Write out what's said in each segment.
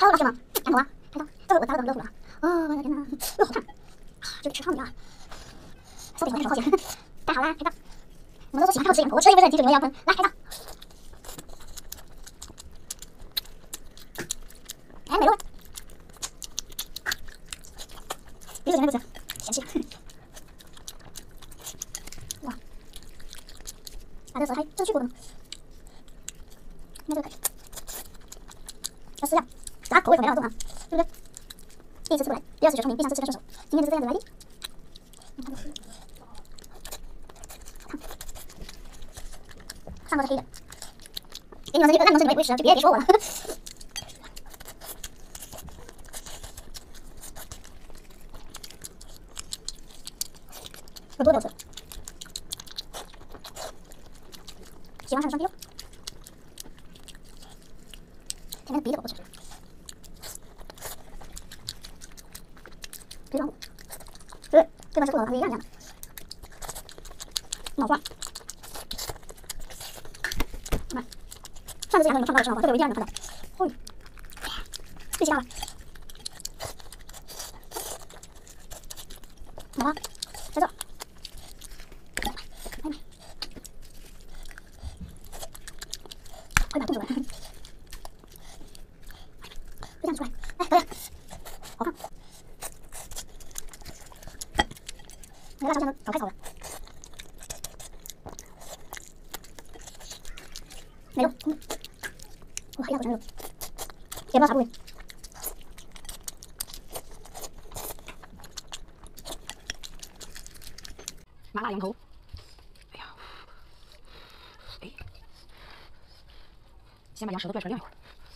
超大是吗？看懂啊？看到，这个我等热乎了。哦，我的天哪，好烫，这个吃烫的啊！手比手好些。戴好啦，拍照。我们都说喜欢靠吃两口，我吃一不是很清楚，你们要喷，来拍照。哎，没了。鼻子前面不吃，嫌弃。哇，把这舌苔这去过的吗？应该这个可以。要撕掉，啥口味可没那么重啊，对不对？第一次吃不来，第二次学聪明，第三次吃的顺手。今天就是这样子来的。上面是黑的，给你们这些烂东西你们也不会吃，就别说我了。有多久吃？喜欢上双臂肉，前面的鼻子我不吃，鼻子对，这边是不老它一样的，脑花。上次这两个你们看到的时候，这个有一样的看到，哦，最奇葩了，脑花，在这，快把动出来，这样出来，哎，可以了，好看，那辣椒酱都搞太烤了，没肉，哇，一大口全是肉，也不知道啥部位。麻辣羊头，哎呀，哎，先把羊舌头拽出来晾一会儿。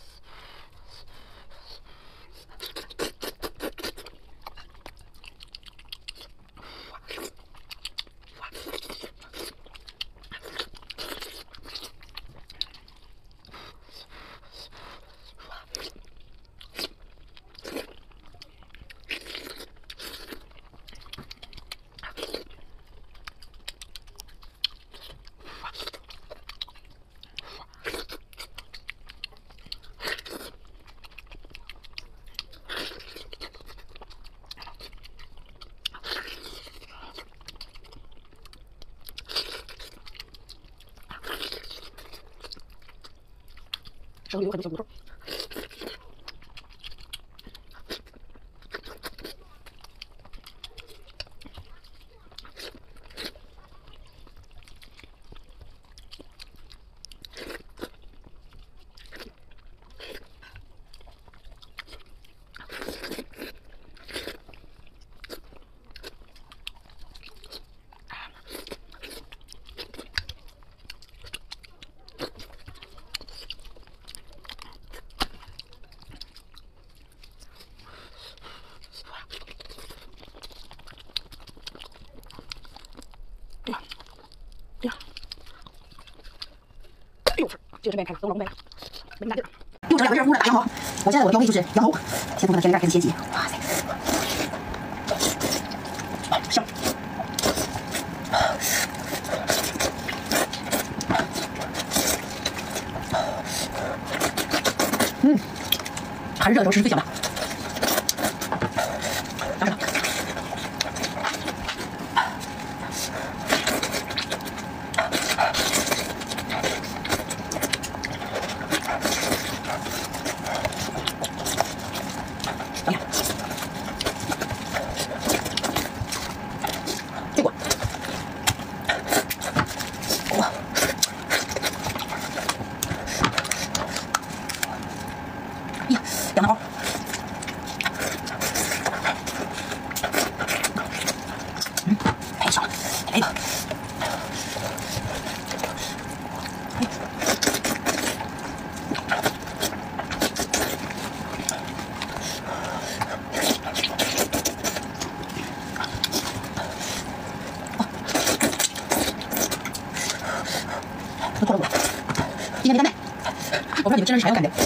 手里有很多小骨头。哎呀，哎呦，这个这边开了，等我老公来了，没那么大劲儿。又整两个热乎的大羊毛，我现在我的标配就是羊头，先从它的甜味开始切起，哇塞，香。还是热的时候吃是最香的。拿着吧。结果，哇！呀，羊毛，太爽了，来一个。都脱了我，今天没带麦，我不知道你们吃的是啥样的感觉。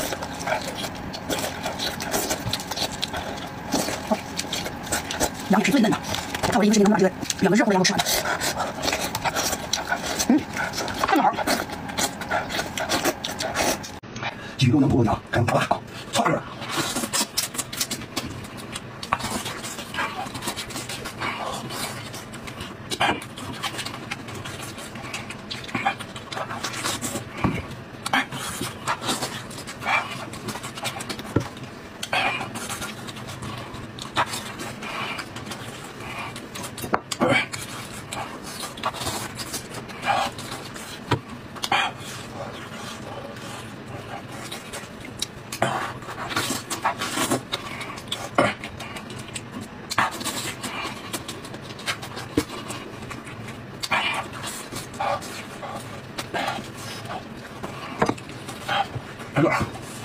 羊脂。 最嫩的。看我这一个视频能把这个两个热乎的羊肉吃完。正好。鸡肉能不够羊，还有大把，唰个。来个。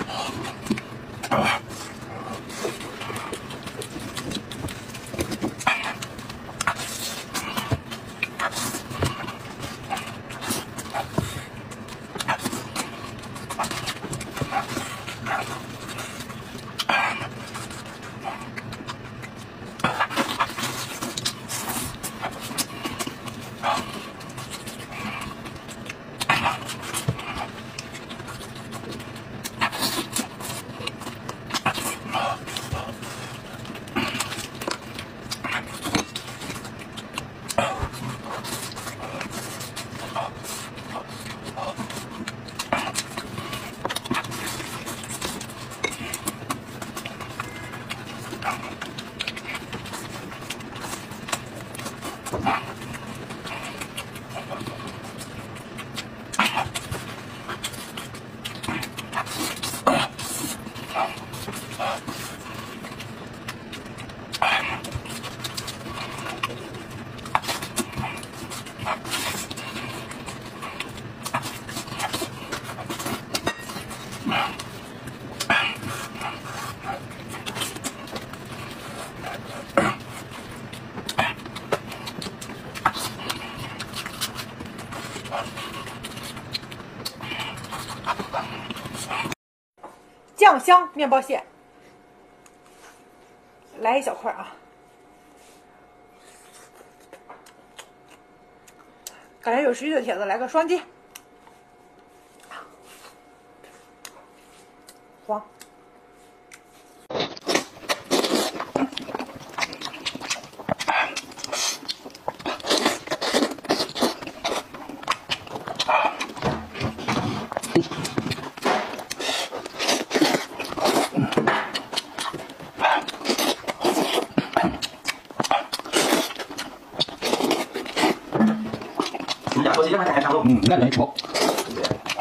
酱香面包蟹，来一小块啊！感觉有食欲的铁子来个双击，黄。 说起这玩意儿还差不多， 那来吃饱。